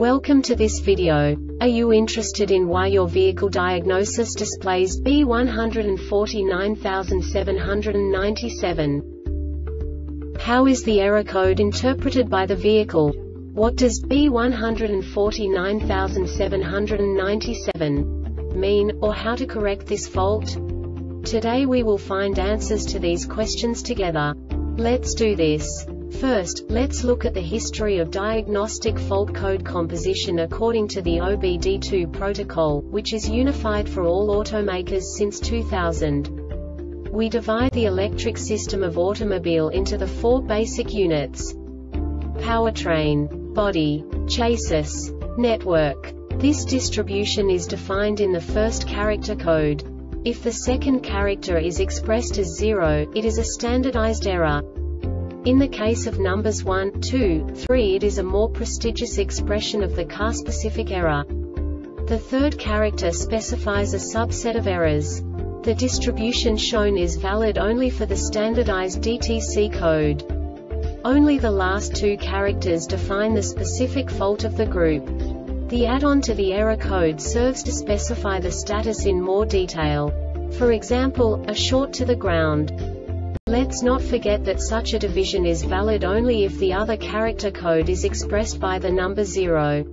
Welcome to this video. Are you interested in why your vehicle diagnosis displays B149797? How is the error code interpreted by the vehicle? What does B149797 mean, or how to correct this fault? Today we will find answers to these questions together. Let's do this. First, let's look at the history of diagnostic fault code composition according to the OBD2 protocol, which is unified for all automakers since 2000. We divide the electric system of automobile into the four basic units: powertrain, body, chassis, network. This distribution is defined in the first character code. If the second character is expressed as 0, it is a standardized error. In the case of numbers 1, 2, 3, it is a more prestigious expression of the car-specific error. The third character specifies a subset of errors. The distribution shown is valid only for the standardized DTC code. Only the last two characters define the specific fault of the group. The add-on to the error code serves to specify the status in more detail. For example, a short to the ground. Let's not forget that such a division is valid only if the other character code is expressed by the number 0.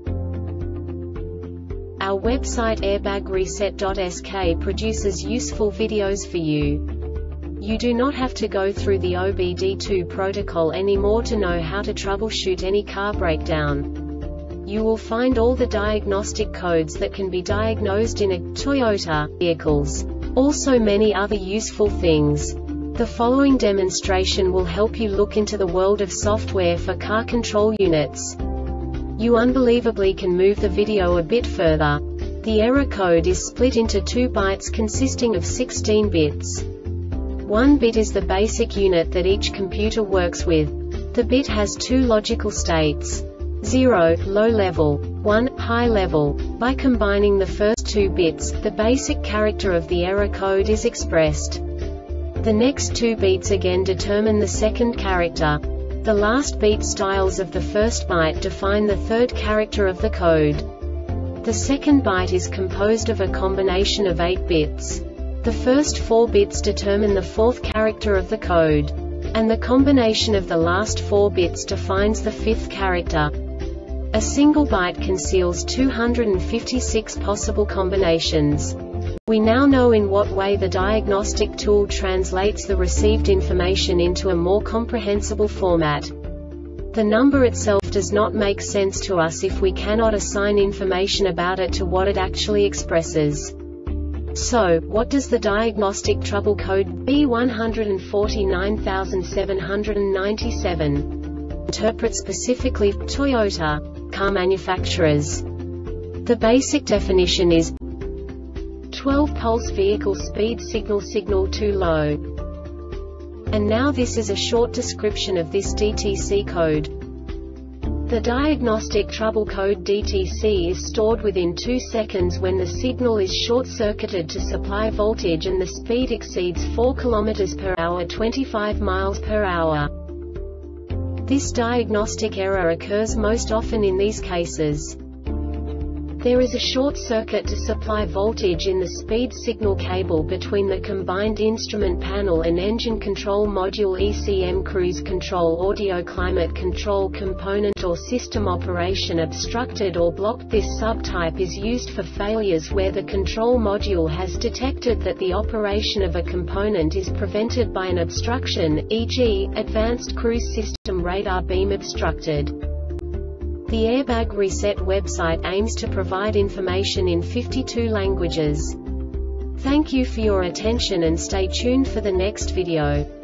Our website airbagreset.sk produces useful videos for you. You do not have to go through the OBD2 protocol anymore to know how to troubleshoot any car breakdown. You will find all the diagnostic codes that can be diagnosed in a Toyota vehicles. Also many other useful things. The following demonstration will help you look into the world of software for car control units. You unbelievably can move the video a bit further. The error code is split into 2 bytes consisting of 16 bits. 1 bit is the basic unit that each computer works with. The bit has 2 logical states: 0, low level, 1, high level. By combining the first 2 bits, the basic character of the error code is expressed. The next 2 beats again determine the second character. The last beat styles of the first byte define the third character of the code. The second byte is composed of a combination of 8 bits. The first 4 bits determine the fourth character of the code. And the combination of the last 4 bits defines the fifth character. A single byte conceals 256 possible combinations. We now know in what way the diagnostic tool translates the received information into a more comprehensible format. The number itself does not make sense to us if we cannot assign information about it to what it actually expresses. So, what does the diagnostic trouble code B149797 interpret specifically for Toyota car manufacturers? The basic definition is 12 pulse vehicle speed signal too low. And now this is a short description of this DTC code. The diagnostic trouble code DTC is stored within 2 seconds when the signal is short-circuited to supply voltage and the speed exceeds 4 km/h 25 mph. This diagnostic error occurs most often in these cases. There is a short circuit to supply voltage in the speed signal cable between the combined instrument panel and engine control module ECM. Cruise control audio climate control component or system operation obstructed or blocked. This subtype is used for failures where the control module has detected that the operation of a component is prevented by an obstruction, e.g., advanced cruise system radar beam obstructed. The Airbag Reset website aims to provide information in 52 languages. Thank you for your attention and stay tuned for the next video.